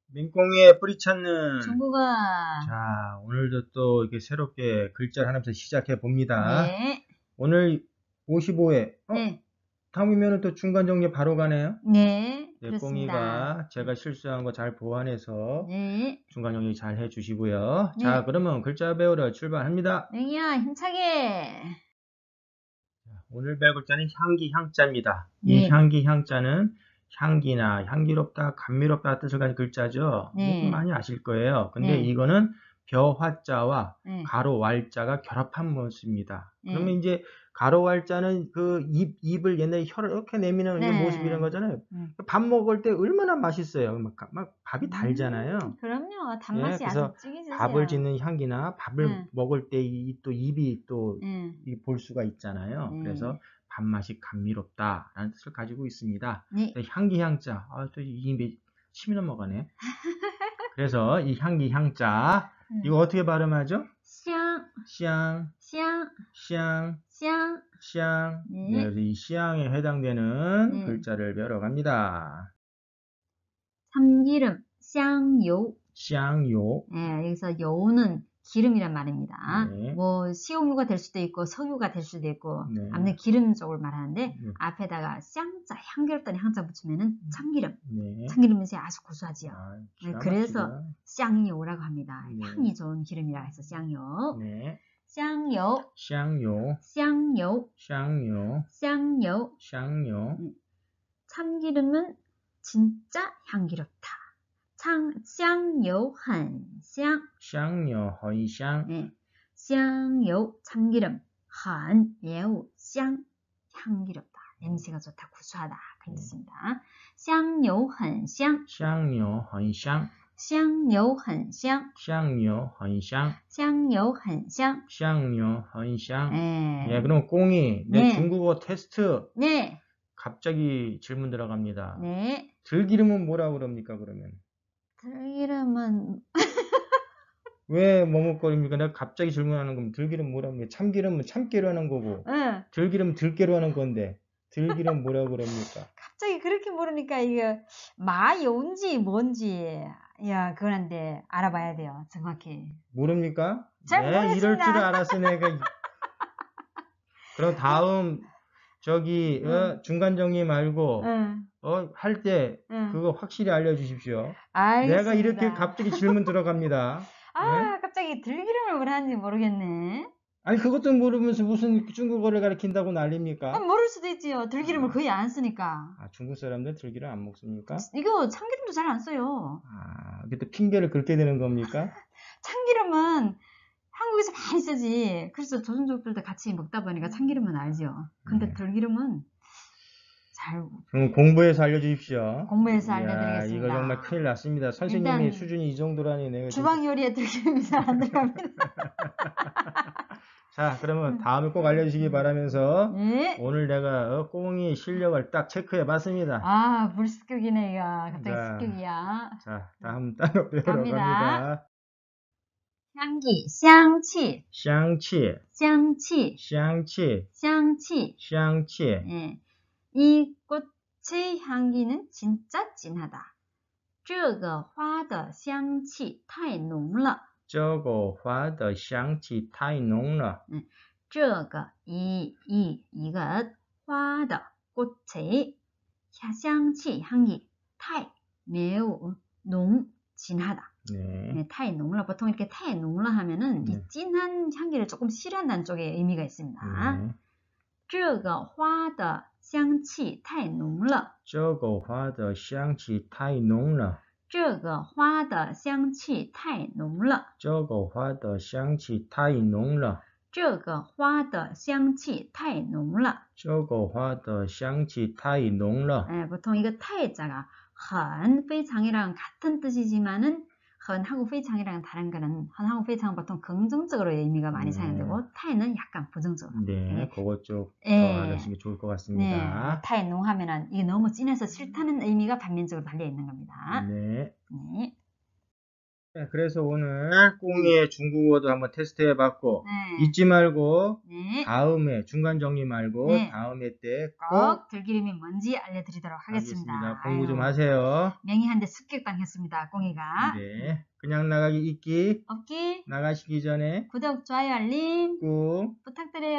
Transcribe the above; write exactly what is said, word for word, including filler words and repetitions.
민꽁이의 뿌리 찾는 중국어. 자, 오늘도 또 이렇게 새롭게 글자를 하나부터 시작해 봅니다. 네. 오늘 오십오 회. 어? 네. 다음이면 또 중간 정리 바로 가네요. 네. 네, 그렇습니다. 꽁이가 제가 실수한 거 잘 보완해서 네. 중간 정리 잘 해주시고요. 네. 자, 그러면 글자 배우러 출발합니다. 맹이야, 힘차게. 오늘 배울 글자는 향기, 향자입니다. 네. 이 향기, 향자는 향기나 향기롭다, 감미롭다 뜻을 가진 글자죠. 네. 이거 많이 아실 거예요. 근데 네. 이거는 벼화자와 네. 가로 왈자가 결합한 모습입니다. 네. 그러면 이제 가로 왈자는 그 입, 입을 옛날에 혀를 이렇게 내미는 네. 모습이란 거잖아요. 음. 밥 먹을 때 얼마나 맛있어요. 막, 막 밥이 달잖아요. 음, 그럼요. 예, 단맛이 그래서 아주 찌개지세요. 밥을 짓는 향기나 밥을 네. 먹을 때 또 입이 또 네. 볼 수가 있잖아요. 네. 그래서 밥맛이 감미롭다라는 뜻을 가지고 있습니다. 네. 향기 향자, 아, 또 이 입에 침이 넘어가네. 그래서 이 향기 향자, 음. 이거 어떻게 발음하죠? 샹, 샹, 샹, 샹, 샹. 샹. 네. 네, 이 샹에 해당되는 네. 글자를 배우러 갑니다. 참기름, 샹요. 샹요. 네, 여기서 요는 기름이란 말입니다. 네. 뭐 식용유가 될 수도 있고 석유가 될 수도 있고 네. 아무튼 기름 쪽을 말하는데 네. 앞에다가 쌍자 향기롭다는 향자 붙이면은 참기름. 네. 참기름 맛이 아주 고소하지요. 아, 네, 그래서 쌍요라고 합니다. 네. 향이 좋은 기름이라 해서 쌍요. 네. 쌍요. 샹요. 쌍요. 샹요. 쌍요. 샹요. 참기름은 진짜 향기롭다. 참, 香油很香. 香油很香. 네. 香油 참기름, 很매우 香 향기롭다. 냄새가 좋다, 구수하다 그런 뜻입니다. 香油很香. 香油很香. 香油很香. 香油很香. 香油很香. 香油很香. 네. 네, 그럼 꽁이 내 네. 중국어 테스트. 네. 갑자기 질문 들어갑니다. 네. 들기름은 뭐라고 그럽니까, 그러면? 들기름은 왜 머뭇거립니까? 내가 갑자기 질문하는 거면 들기름 뭐라고 합니까? 참기름은 참깨로 하는 거고. 네. 들기름은 들깨로 하는 건데. 들기름 뭐라고 그럽니까? 갑자기 그렇게 물으니까 이게 마요인지 뭔지 야 그런데 알아봐야 돼요. 정확히. 모릅니까? 잘 네, 모르겠습니다. 이럴 줄 알았어 내가. 그럼 다음 저기 응. 어, 중간 정리 말고 응. 어, 할 때 응. 그거 확실히 알려주십시오. 알겠습니다. 내가 이렇게 갑자기 질문 들어갑니다. 아 네? 갑자기 들기름을 왜 하는지 모르겠네. 아니 그것도 모르면서 무슨 중국어를 가르친다고 난립니까? 아, 모를 수도 있지요. 들기름을 거의 안 쓰니까. 아, 중국 사람들 들기름 안 먹습니까? 이거 참기름도 잘 안 써요. 아, 그때 핑계를 긁게 되는 겁니까? 참기름은 한국에서 많이 쓰지. 그래서 조선족들도 같이 먹다 보니까 참기름은 알죠. 근데 네. 들기름은 잘 그럼 공부해서 알려주십시오. 공부해서 이야, 알려드리겠습니다. 이거 정말 큰일 났습니다. 선생님이 일단 수준이 이 정도라니 내가 주방 진짜... 요리에 들기름이 잘 안 들어갑니다. 자, 그러면 다음에 꼭 알려주시기 바라면서 네. 오늘 내가 어, 꽁이 실력을 딱 체크해 봤습니다. 아, 물습격이네, 이거. 갑자기 자, 습격이야. 자, 다음 단어 배우러 갑니다. 갑니다. 향기, 香气, 香气, 香气, 香气, 香气. 香气. 예. 이 꽃의 향기는 진짜 진하다. 这个花的香气太浓了. 这个花的香气太浓了. 네. 这个 이, 이, 이것, 花的 꽃의 향치, 향기, 太 매우浓 진하다. 네. 네, 太浓了 보통 이렇게 太浓了 하면은 네. 이 진한 향기를 조금 싫어한다는 쪽에 의미가 있습니다. 네. 这个花的香气太浓了. 这个花的香气太浓了. 这个花的香气太浓了. 这个花的香气太浓了. 这个花的香气太浓了. 这个花的香气太浓了. 네, 보통 이거 타이자가 很 非常이랑 같은 뜻이지만은 很하고 非常이랑 다른 거는 很하고 非常 보통 긍정적으로 의미가 많이 네. 사용되고 타이는 약간 부정적으로. 네, 네. 그것 좀 더 네. 알려주시기 좋을 것 같습니다. 네, 타이 농하면은 이게 너무 진해서 싫다는 의미가 반면적으로 달려 있는 겁니다. 네. 네. 네, 그래서 오늘 꽁이의 중국어도 한번 테스트 해봤고 네. 잊지 말고 네. 다음에 중간 정리 말고 네. 다음에 때 꼭 꼭 들기름이 뭔지 알려드리도록 하겠습니다. 하겠습니다. 공부 좀 아유, 하세요. 명희한테 습격당했습니다. 했습니다. 꽁이가. 네. 그냥 나가기 잊기. 없기, 나가시기 전에 구독, 좋아요, 알림 꾹 부탁드려요.